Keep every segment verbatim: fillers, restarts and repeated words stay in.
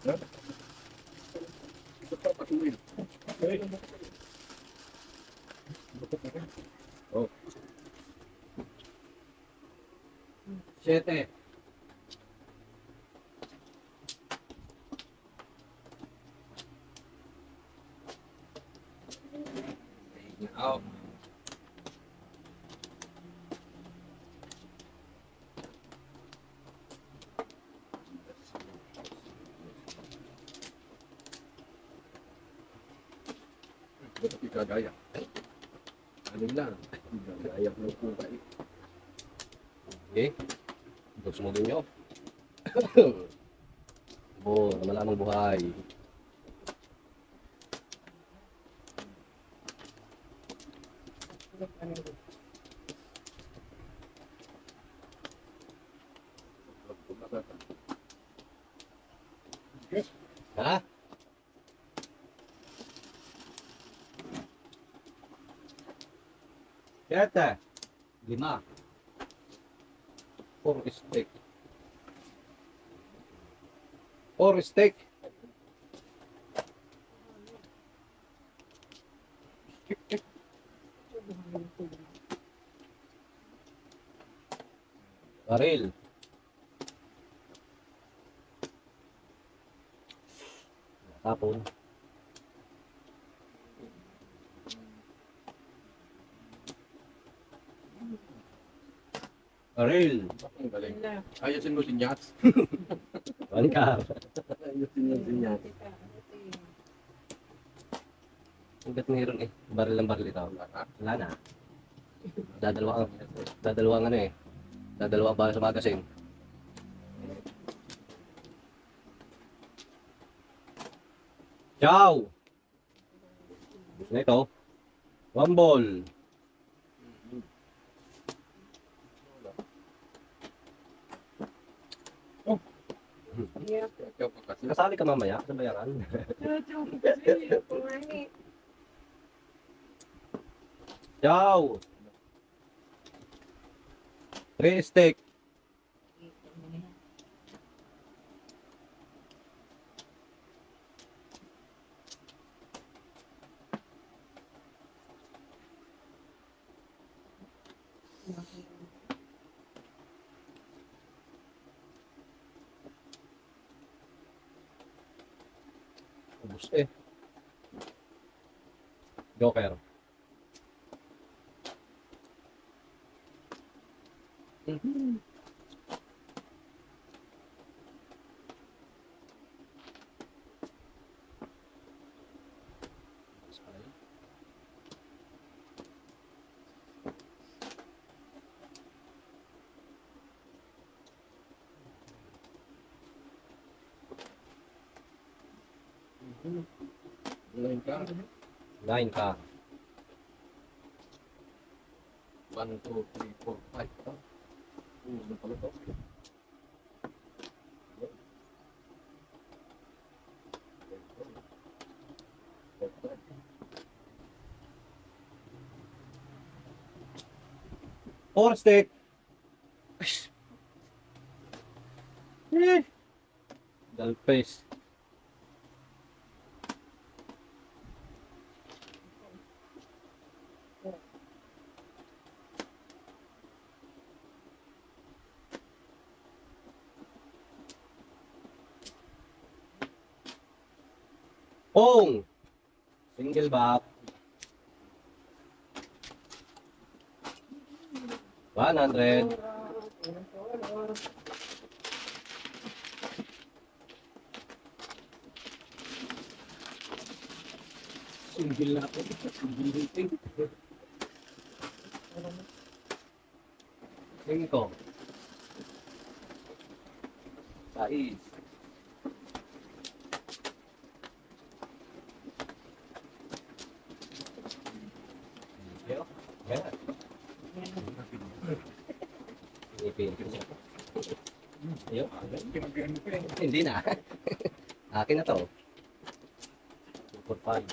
Oh. Siete. Out. Ito kagaya. Ano lang, gagaya ng kulay. Okay. Gusto mo din nyo. Oh, wala nang buhay. Ha? Siyete. Lima. Four steak. Four steak. Baril. Tapon. Baril. Ang galing. Ayusin mo si Nyats. Wala ka. Ayusin mo si Nyats. Ang gat meron eh. Baril ng baril ito. Wala na. Dadalawang, dadalawang ano eh. Dadalawang para sa magasin. Ciao! Gusto na ito. One ball. Oh. Kasali ka mamaya sa bayaran. Ciao! Three steak. Ubus eh. Joker. Mm-hmm. Nine ka. Nine ka. One, two, three, four, five. Hmm, ano pala to? Four stick. Dalpes. Pong! Single back. One hundred. Single na ako. Single meeting. Cinco. Sais. Ayun. Hindi na. Akin na to. Super five.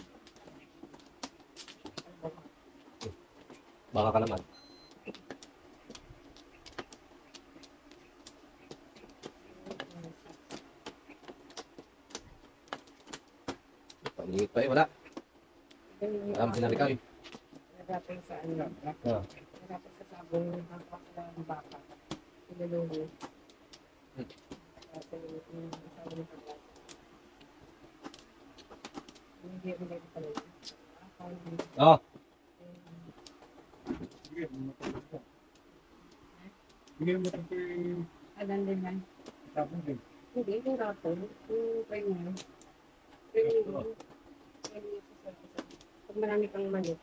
Baka ka naman. Paningit pa eh, wala. Wala ang pinalikaw eh. Nagapin sa ano. Ah. Nagapin sa sabong ng hanggang ng baka. Pinulungo. Kasi yung asawa ng paglas. Hindi ko na pala. Oh. Bigyan mo ito yung Alam din yan. tapon din. Hindi, yung rapon. Yung premium. Premium. Premium sa service. Pag marami kang manok.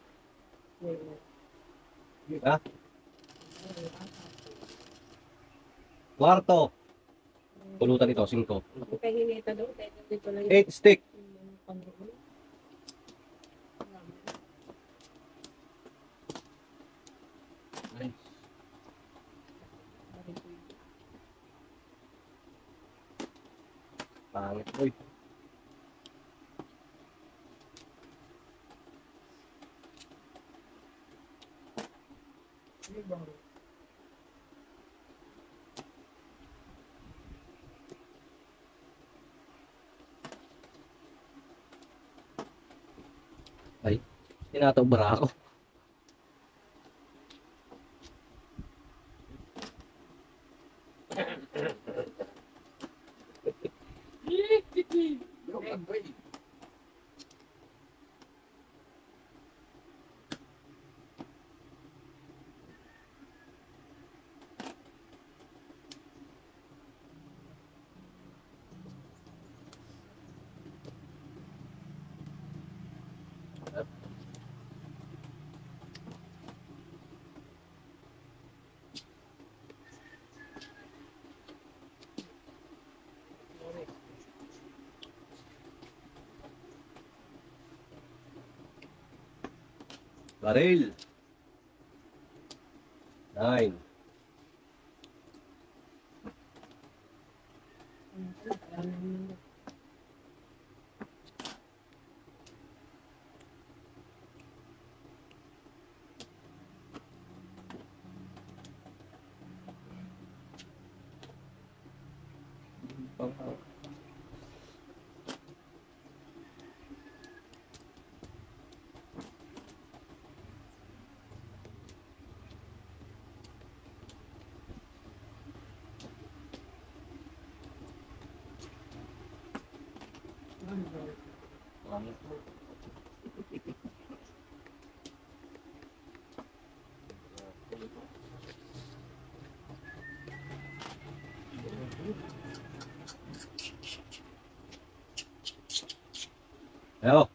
Yun. Ha? Kwarto. Pulutan ito, singko. Yung kay Hineta doon, kaya dito lang yung eight stick. yung pangdoon. Pangit boy. Ay, tinatobra ako. Baril. Nine. Ayo.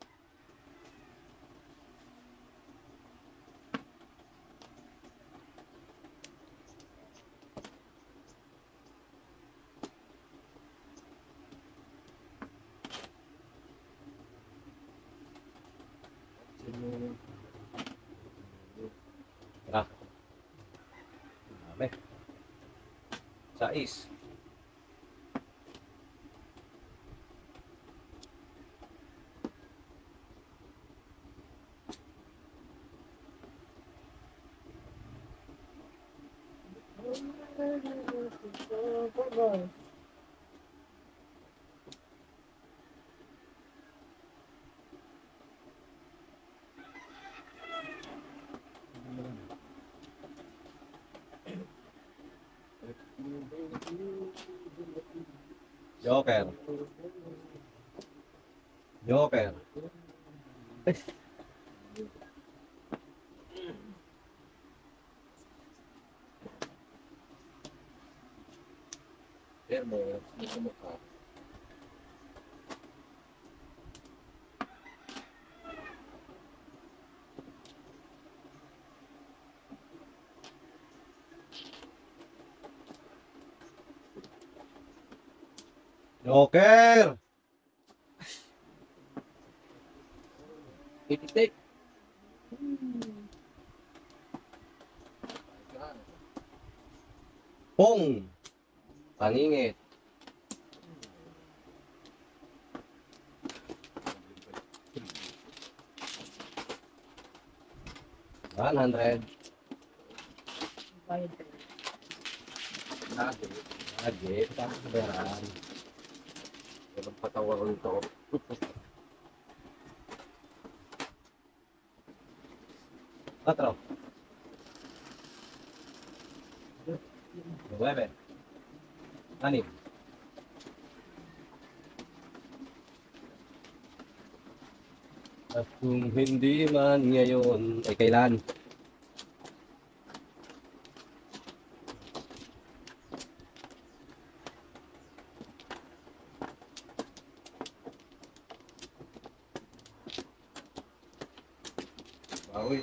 Tara. Dami. Sais. Joker. Joker. Yan mo, dito mo ka. Joker. Titik-tik. Pong. Paningit. one hundred. Bayad ka. Lagi. Lagi. Saan sa bayaran? Walang patawar nito. Cuatro. Nueve. Anim. At kung hindi man ngayon, ay kailan? Bawi.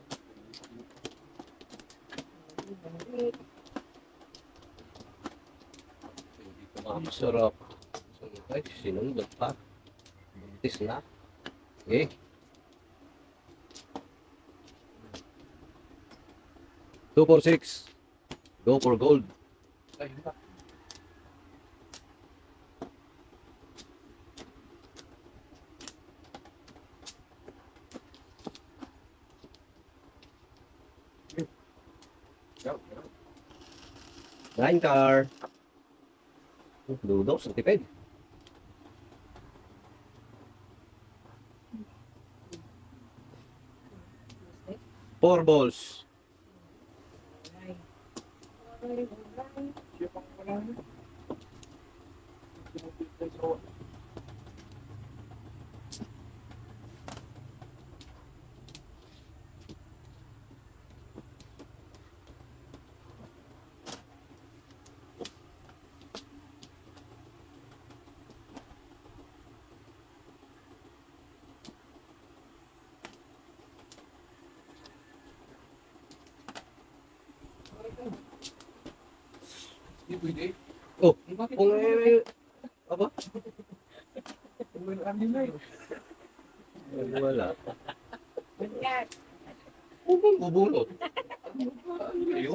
Hindi ko masarap. Ay, sinundot pa. Buntis na. Eh. Two for six. Go for gold. Ay, hindi. Go, go. Nine car. Dudos, ang tipid. Four balls. Siya pang wala na. Sinupit ko. Hindi pwede. Oh, Bakit? kung eh, aba? Well, ano na eh. Eh, wala. Bungat. Bubong bubunot. Ayaw.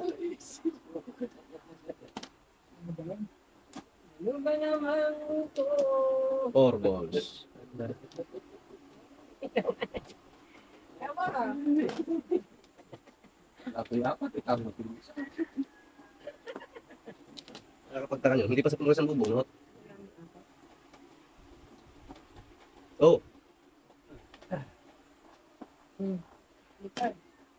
Ano ba naman ito? Four balls. Tama. Apoy-apat, itang matilis. Nakakapagtaka nyo, hindi pa sa pulusan bubunot. Oh, Hmm. Lipad.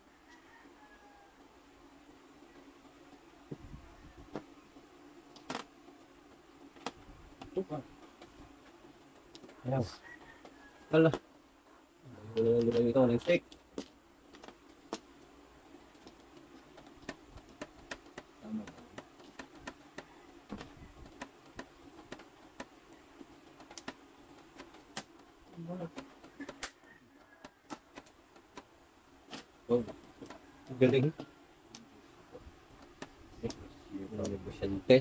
ayaw. Hala. Wala ito, walang steak. Tama. Oh, galing. Negosyante.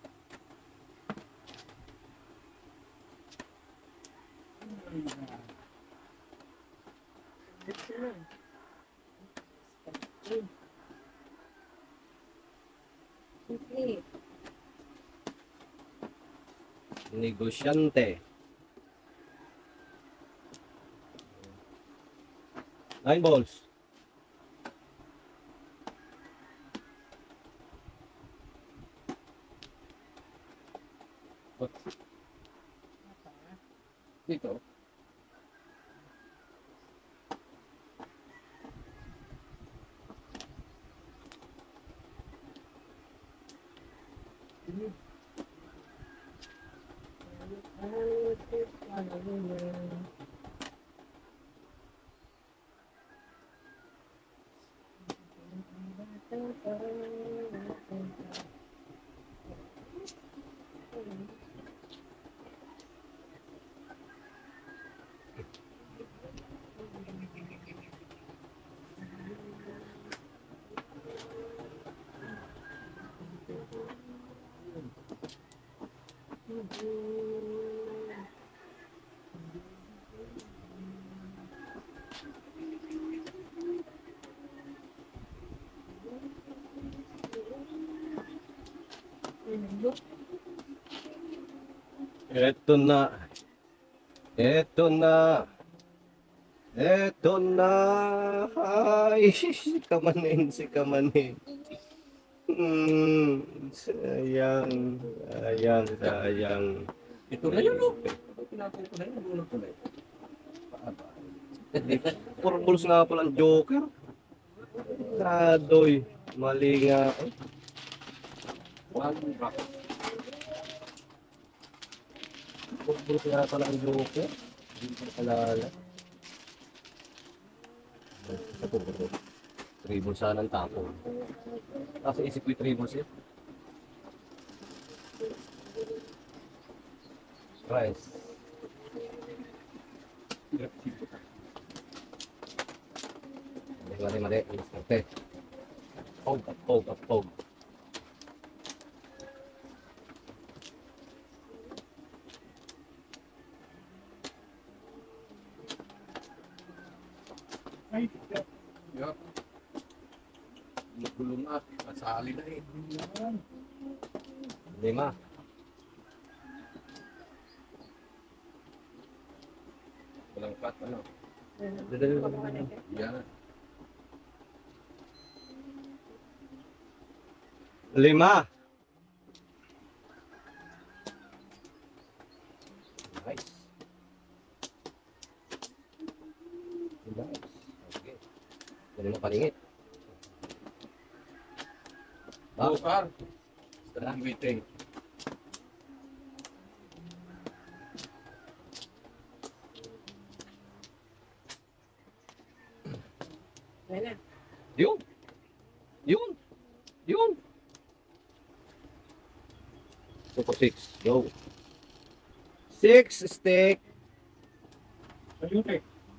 Ito na. Simple. Negosyante. Nine balls. Dito. Eto na. Eto na. Eto na. Ay, si Kamanin, si Kamanin. Hmm, sayang, sayang, sayang. Ito na yun, oh. Pinako ko na yun, bunot ko na yun. Paaba. Puro bulls nga pala ang Joker. Kadoy. Mali nga. One rock. Buti nga pala ang joke. Hindi ko alala. Sa po. Tribal sana ang tapo. Kasi isip ko yung tribal siya. Rice. Mali, mali, mali. Okay. Pog, pog, pog. Ay, yup. Magulong at masali na eh. Lima. Walang cut, ano? Yan. Lima. Nice. Nice. Okay. Dali mo palingit. Ah. Go, car. Stand waiting. Wala. Yun. Yun. Yun. Super six. Go. Six stick. Ayun eh.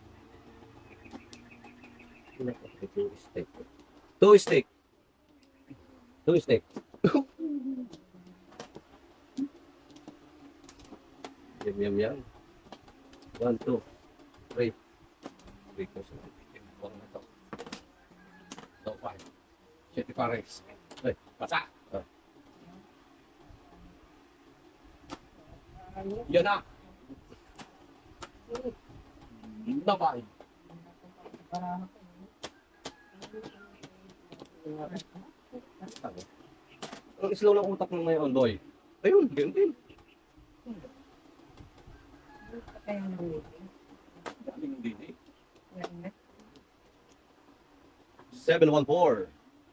Two stick. Two stick. Two stick. Yum, yum, yum. One, two, three. Three, four, seven, eight, four na to. So, five. Siete pares. Ay. Pasa. Ah. Ano? Yan na. Nabay. Ang slow ng utak mo ngayon, boy. Ayun, ganun din. Kaya naman. Galing din eh. Wala. seven one four.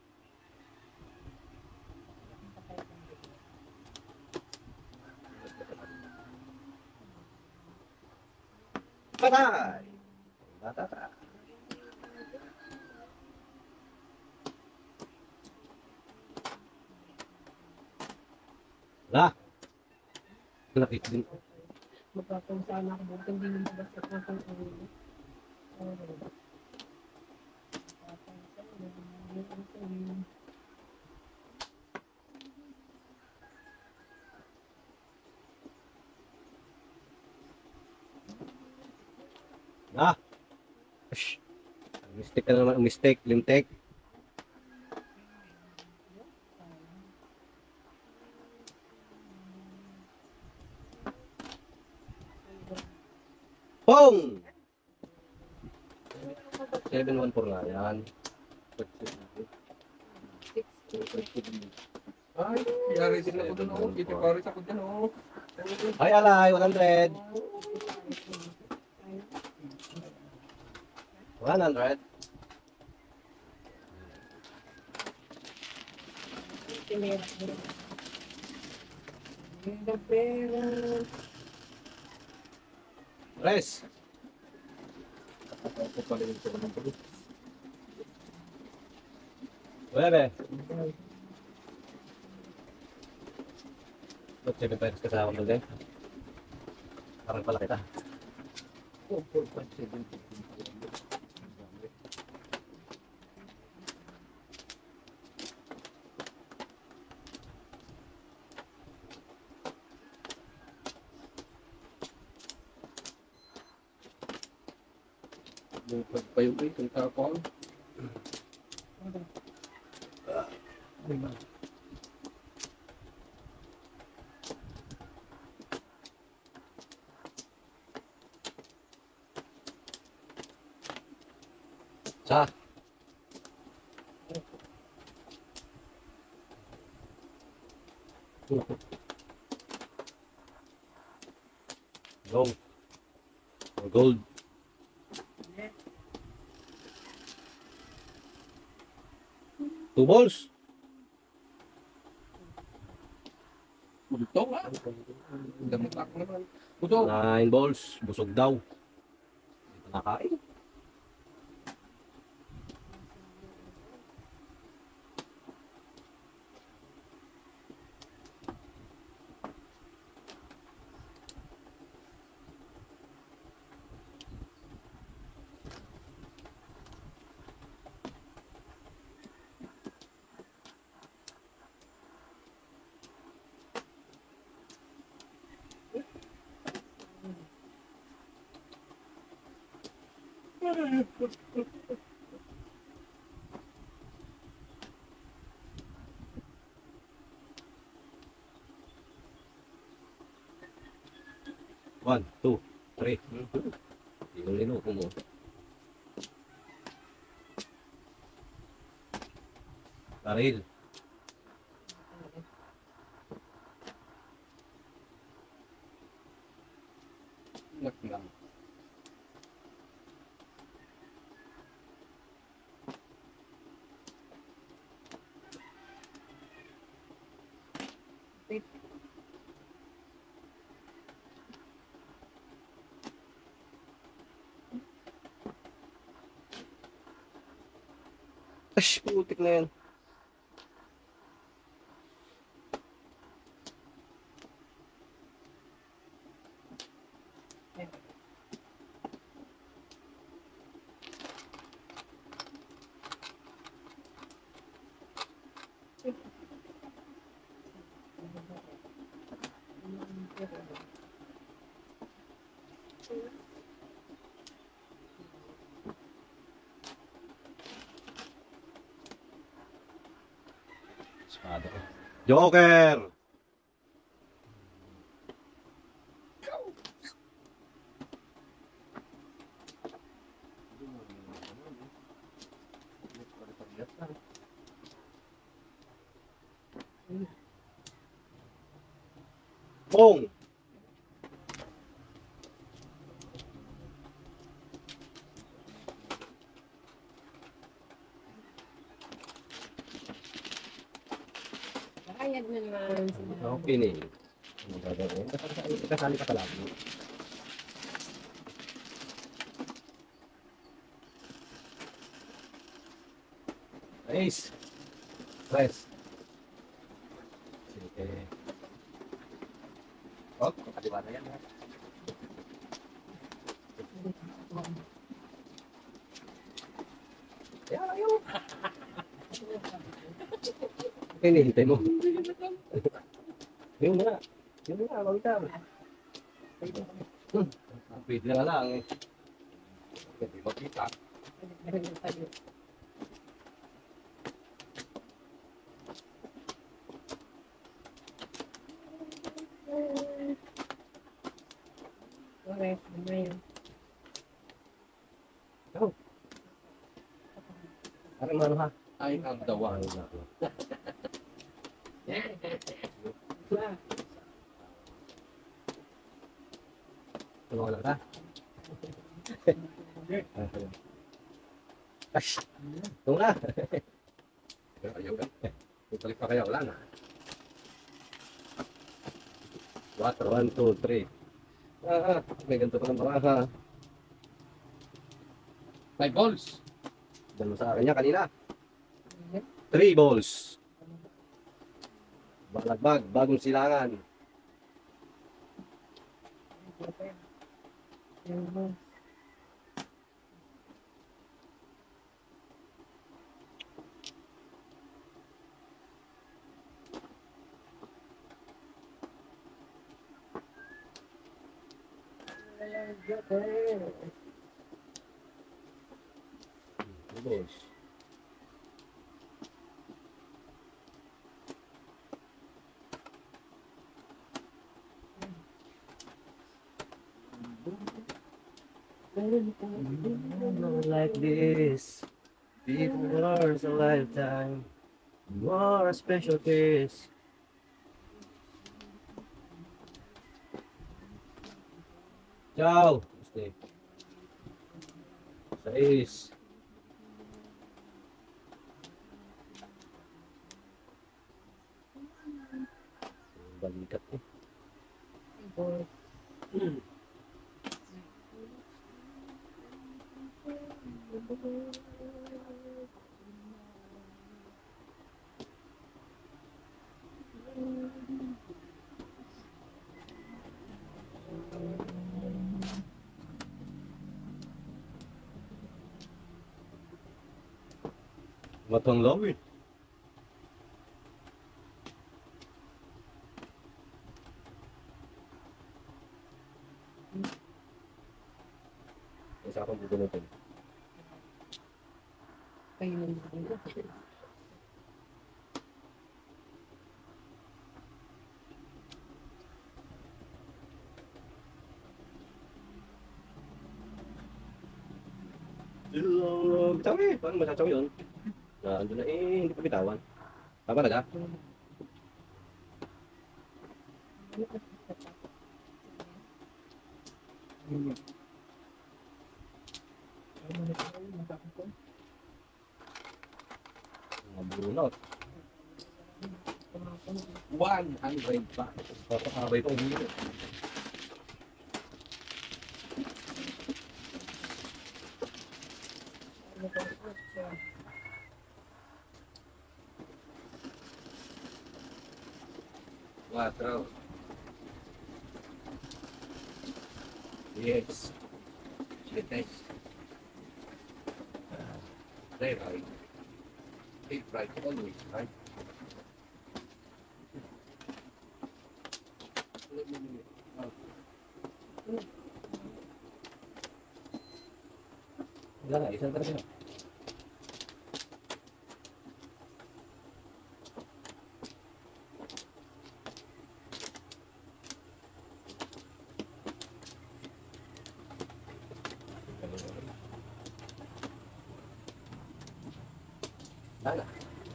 Patay! Matata. Wala. Nakit din. Magkakong sana ako buti hindi mo basta ng pang-uwi. Ah! Shh! Mistake ka na naman. Mistake. Limtek. Pong! seven one four nga yan. Ay, yari din ako dun oh. Siete pares ako dun oh. Ay, alay. one hundred. one hundred. Tinira. Ganda pera. Res. Ako pala yung ito ng tuloy. Nueve. Ba't seven pesos kasama mo din? Parang pala kita. four, four, five, seven. Bukag pa yung itong tapon. Sa? Go. Gold. Two balls. Bulto nga. Damot ako naman. Bulto. Nine balls. Busog daw. Hindi pa nakain. One, two, three. Lino-lino ko mo. Karil. Nak lang. Ash, putik na yan. Espada ko. Joker! Bong! Bayad na naman. Okay na eh. Ano gagawin? Kasali, kasali ka talaga. Ace! Press! Sige. Oh, kaliwa na yan. Ha? Kaya lang yun. Hinihintay mo. Yung na. Yung na, magdam. Hmm. Pwede na lang eh. Hindi makita. Okay, ano yun? Parang ano ha? I am the one. Ano na ako. Tulungan lang ka. Ay! Ito nga. Ayaw ka. Balik pa kaya, wala na. Water, one, two, three. Ah, may ganito pa ng baraha. Five balls. Dalawa sa akin niya kanina. Three balls. Balagbag, bagong silangan. Three balls. Not like this. Before a lifetime. You are a special case. Ciao. Stay. Seis. Balikat eh. Boy. Matang lawin. Isa akong bubunutin. Kayo naman. Uh, bitaw eh. Paano masasaw yun? Na andun na eh, hindi pa bitawan. Tama talaga? Mga bunot. One hundred pa. Papakabay pa ulit. Cuatro. Yes. Siete. They right. Eight right. Always right. Wala nga, isang talaga. Wala.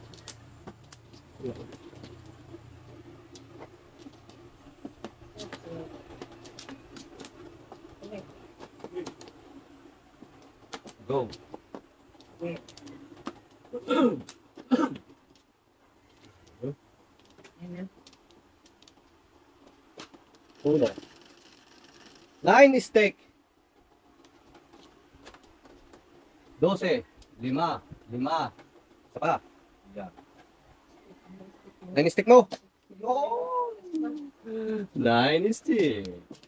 Go. Uno. Nine steak. Dose. Lima. Lima. Isa pa. Yan. Nine steak mo. Oh! Nine steak.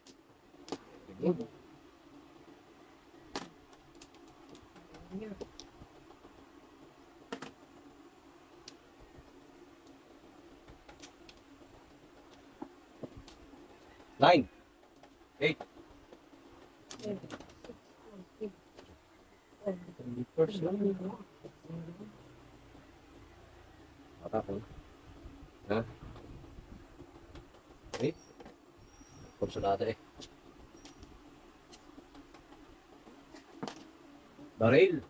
Nine. Eight. First lang. Matapon. Ha? Eight. Konsulada eh. Baril.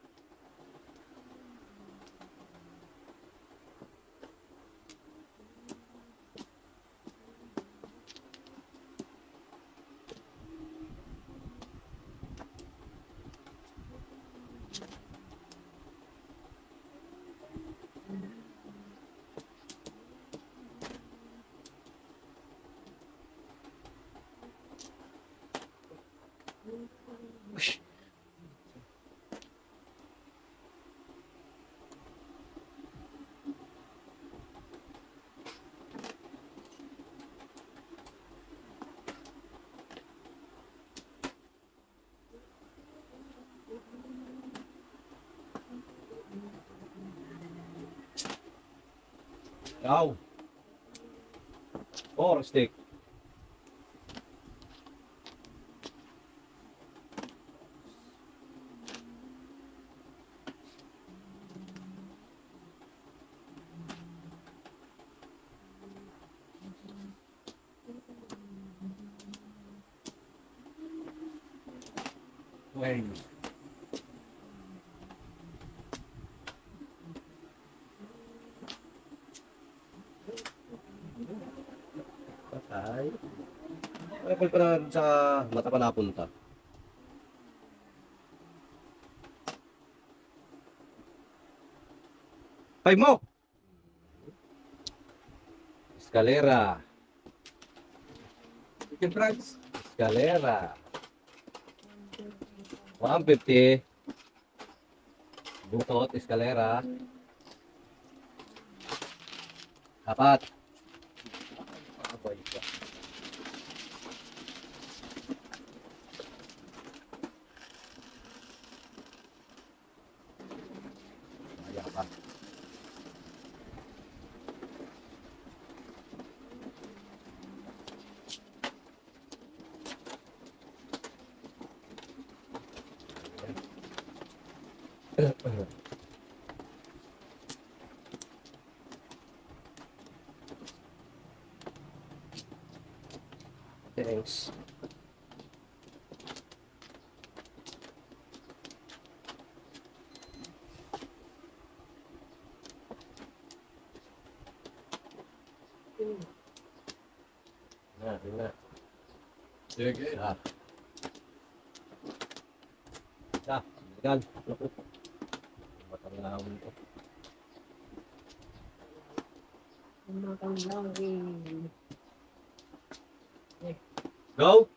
Cow. Four stick. Twenty. Patay. Ay, pa na sa mata pa napunta. Five mo. Escalera. Chicken fries. Escalera. one fifty. Bukot, escalera. Apat. Abay ka. Ayan pa. Thanks. Na, na. Sige. Ah. Ah, gan. Matangawin ko. Matang lang eh. Go.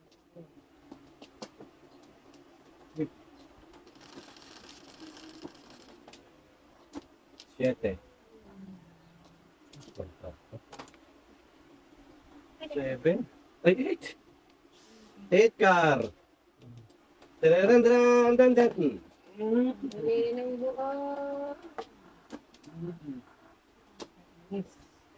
Siete. Seven. Ay, eight. Eight car. Tararan, tararan, dan, dan. Dali ng buka. Yes.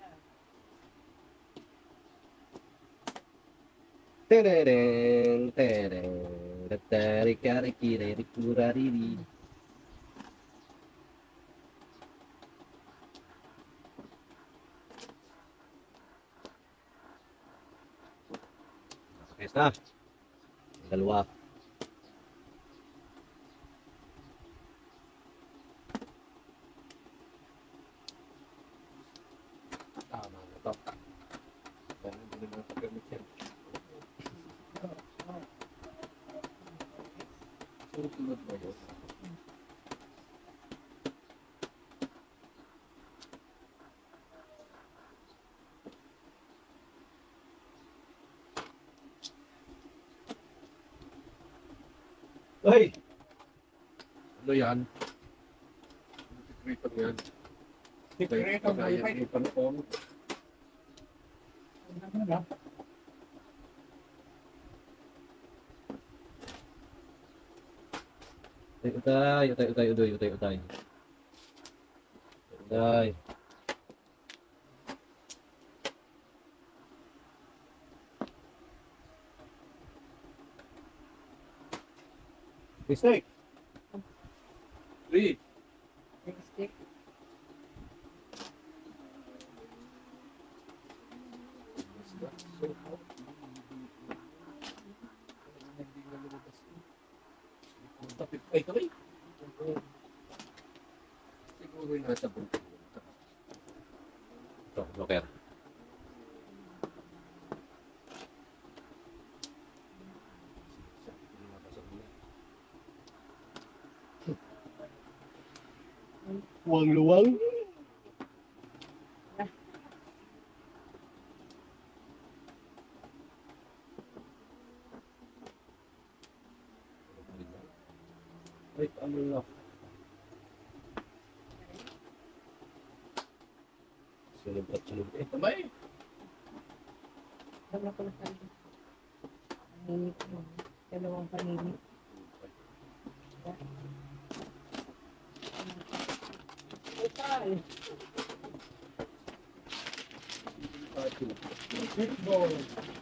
Tereren, tereren. Tatarikarikiririkulariri. Ayos na. Dalawa. Tama na to. Ganun din ang paggamit yan. Susunod ba yun? Ay! Ano yan? Sikreto yan. Sikreto na yan. May panong. Utay, utay, utay, utay, utay, utay. Utay. Mistake. Three. Stick. Ay, kami. Siguro yung nasa buntot. Ito, joker. Luwang luwang. Ay, ano na? Sunod at sunod eh. Tamay. Dala ko na tayo. Paninit mo. Dalawang paninit. Okay. Football.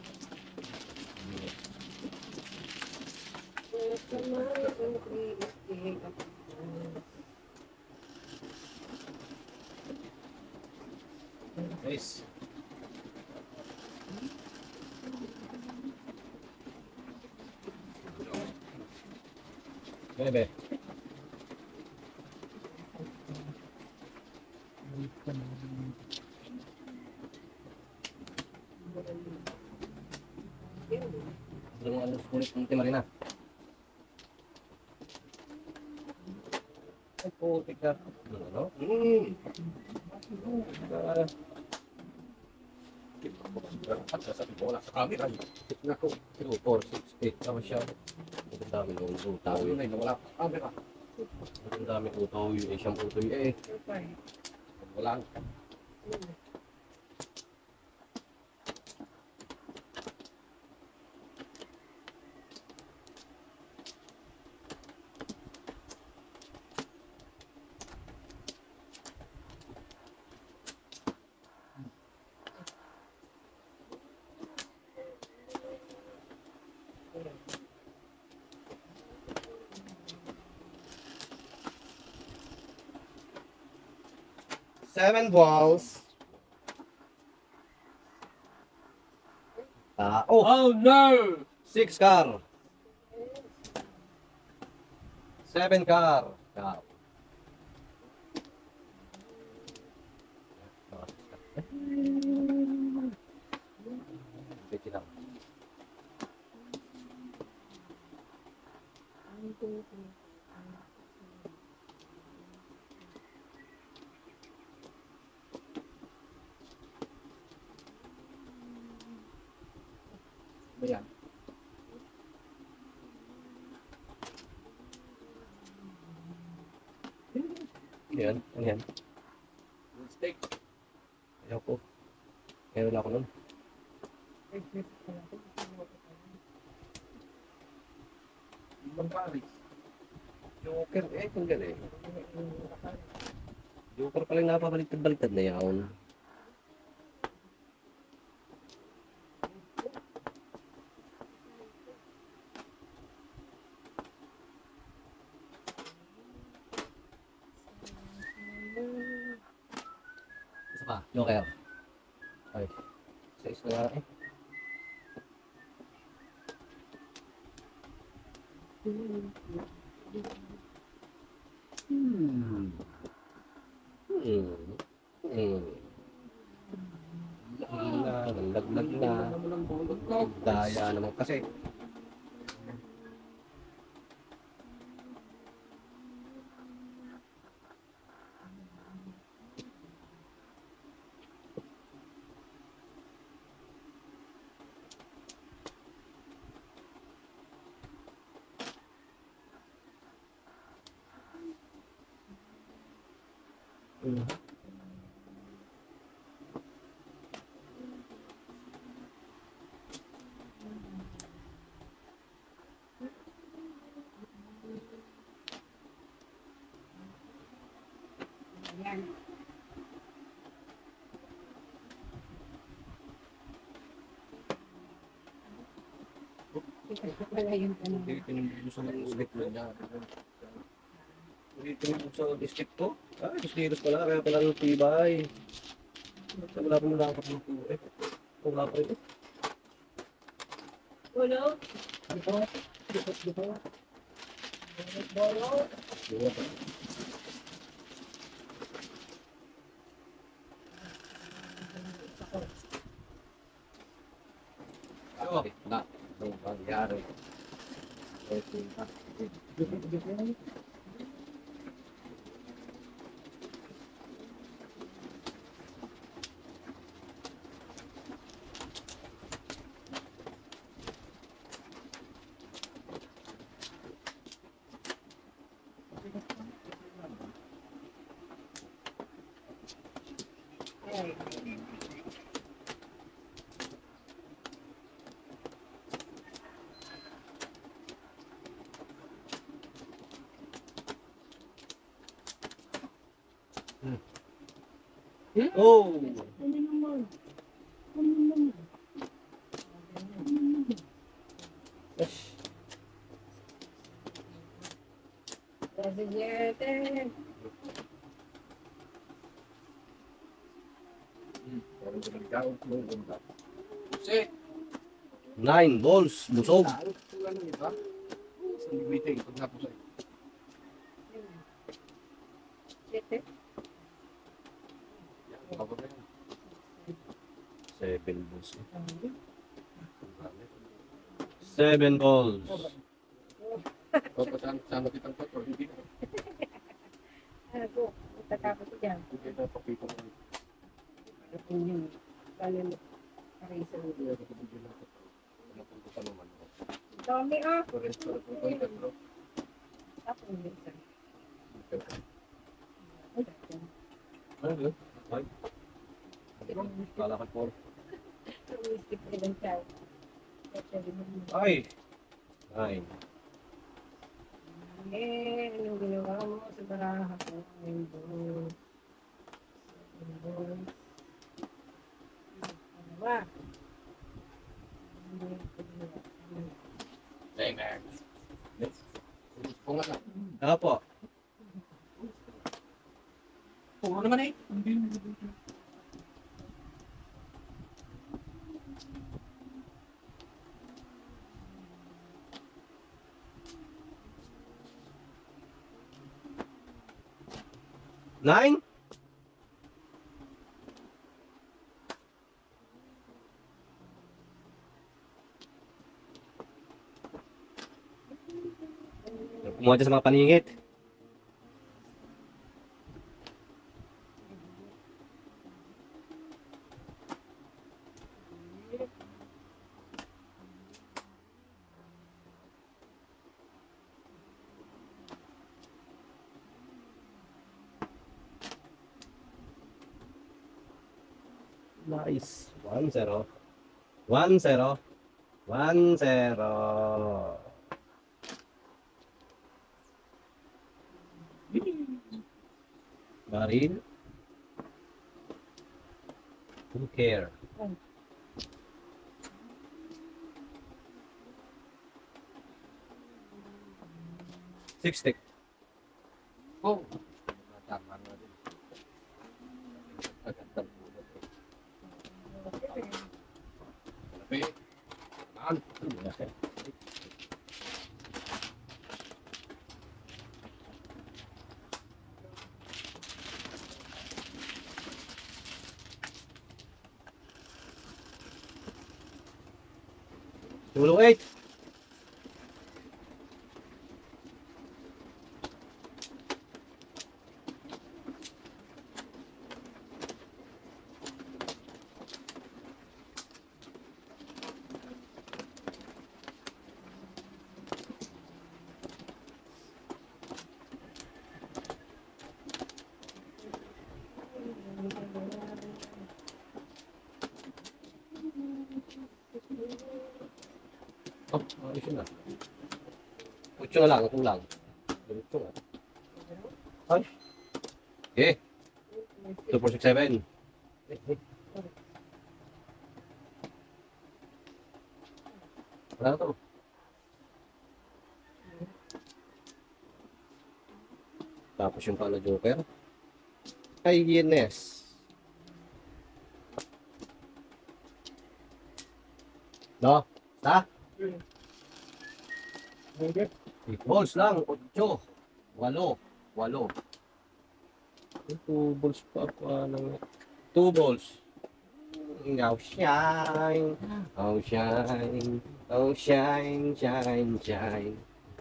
Nice. Bebe. Ano mo ano kulit ng Marina? Ay po, tika. Ano? Mm. At sasabi ko, wala sa camera. Naku, two, four, six, eight. Tapos siya. Ang dami ng utaw. Tao yun ay nawala sa camera. Ang dami utaw yun. Eh, siyang utaw yun. Eh, Super. Wala. Hmm. seven balls. Ah, oh, Oh no! six car. Seven car. Car. Wait lang. Ayan. Yan, ano yan? Steak. Ayaw ko. Meron ako nun. Ibang Paris. Joker, eh, kung galing. Joker pala yung napabaliktad-baliktad na yaon. Isa pa, Joker. Ay, sa isa na eh. Hmm. Hmm. Hmm. Na, nalaglag na. Ano lang bulot ko? Daya naman kasi. Hmm. Ayan. Wala yun ano. Hindi tinimbo sa stick mo niya. Hindi tinimbo sa stick ko. Ah, dos kilos pala. Kaya pala ng tibay. Wala pa mo lang ako ng eh. Wala pa ito. Ulo? Dito. Dito. Dito. Bolo? Dito. Oh, na. Ang pangyari. Ito na. Ay. Oh! Ano naman? Ano naman? Yes. Presidente. Meron ko nagkaon ko ng ganda. Kasi, Nine balls. Busog. wala nang iba. Sa meeting, pag napos ay. Sete. Kapag yan. Seven balls. Seven balls. Kapag saan sana kitang patro, hindi na. Ako, tatakot ko dyan. Hindi na papito mo. Ano yun? Paano mo? Eraser. Napunta naman. Dami ah. Correct, correct, correct, bro. Tapos eraser. Ano yun? Ay. Kala ko po. Tumisip ko lang siya. Ay! Ay. Eh, anong ginawa mo sa baraha ko? Windows. Windows. Ano ba? Amen. Kung ano. Apo. Kung ano naman eh. Nine? Kumuha dyan sa mga paningit. Nice. One zero. One zero. One zero. Marine. Who care? Six stick. Oh. Tama na din. Agad-agad. Labi. Maan. Dulo eight. Oh, ayos yun na. Ocho na lang, kulang. Ocho na. Ay. Okay. two, four, six, seven. Wala na to. Tapos yung pala joker. Ay, Yenes. No? Ta? Balls lang, ocho. Walo. Walo. Two balls pa pa lang. Two balls. Oh, shine. Oh, shine. Oh, shine, shine, shine.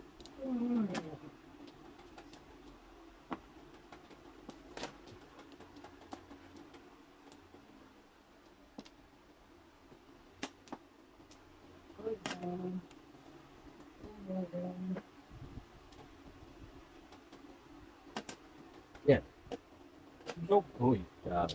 Yan. Uy, grabe.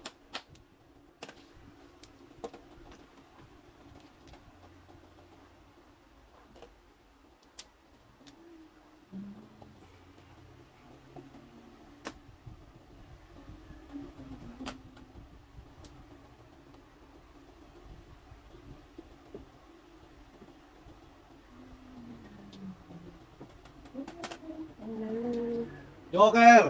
Joker!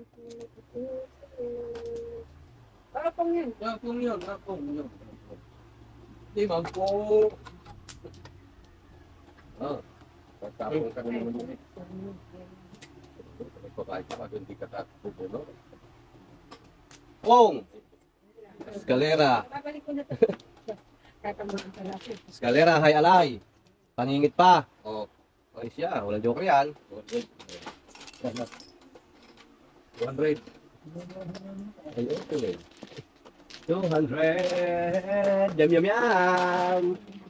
Kapong yan. Napong yun, napong yun. Di man po. Ah, pagkapong ka naman yun eh. Pagkakain ka doon, di ka tapupuno. Pong! Escalera. Babalik ko na ito. Katamaan sa lahat. Escalera, hay alay. Paningit pa. Oh, Ay siya, walang joker yan. one hundred. one hundred. Ay, okay. two hundred. Yum, yum, yum.